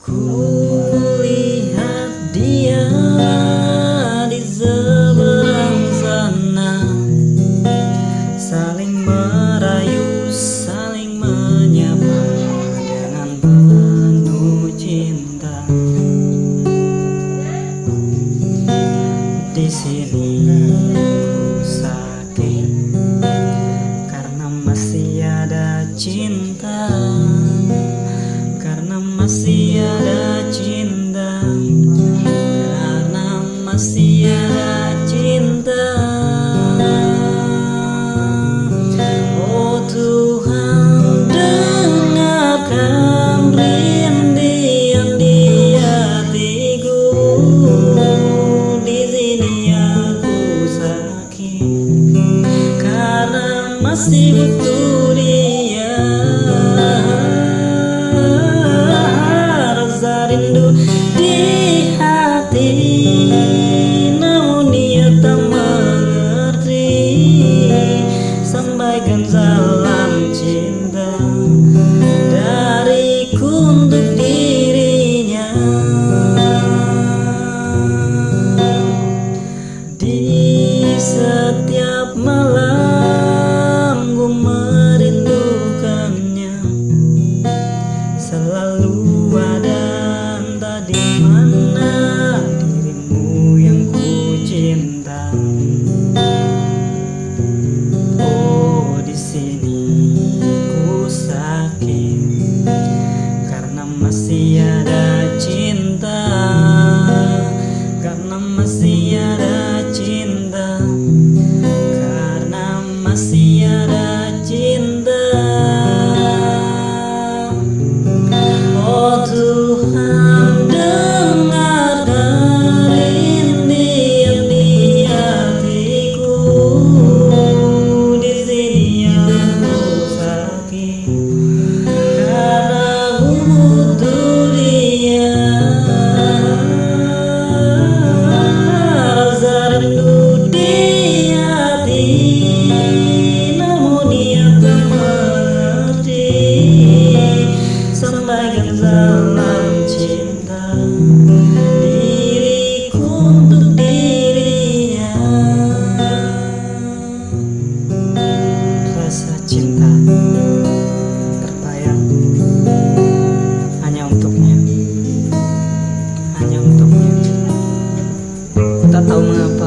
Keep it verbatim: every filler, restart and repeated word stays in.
Kulihat dia di seberang sana, saling merayu, saling menyapa dengan penuh cinta. Di sini ku sakit karena masih ada cinta, karena masih ada cinta, karena masih ada cinta. Oh Tuhan, dengarkan rintihan di hatiku. Di sini aku sakit karena masih butuh dia. Rindu di hati, namun dia tak mengerti. Sampaikan salam cinta dariku untuk dirinya. Di setiap malam ku merindukannya, selalu ada di mana dirimu yang ku cinta. Oh di sini ku sakit karena masih ada cinta, karena masih ada cinta, karena masih ada cinta. Oh Tuhan, dengarkan rintihan di hatiku. Di sini aku sakit karena aku butuh dia. Rasa rindu di hati, namun dia tak mengerti. Sampaikan salam cinta diriku untuk dirinya. Rasa cinta terbayang hanya untuknya, hanya untuknya. Tak tahu mengapa